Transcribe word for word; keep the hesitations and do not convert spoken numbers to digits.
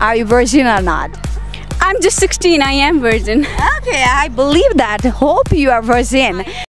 Are you virgin or not? I'm just sixteen. I am virgin. Okay, I believe that. Hope you are virgin.